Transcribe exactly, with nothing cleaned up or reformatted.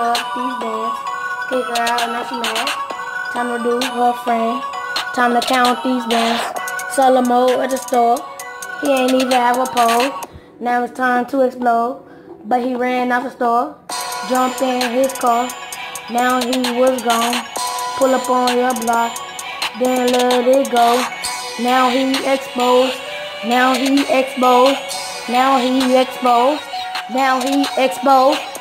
up these bands. Kick her out and now she mad. Time to do her friend. Time to count these bands. Sell them all at the store. He ain't even have a pole. Now it's time to explode. But he ran out the store. Jumped in his car. Now he was gone. Pull up on your block. Then let it go. Now he exposed. Now he exposed. Now he exposed. Now he exposed.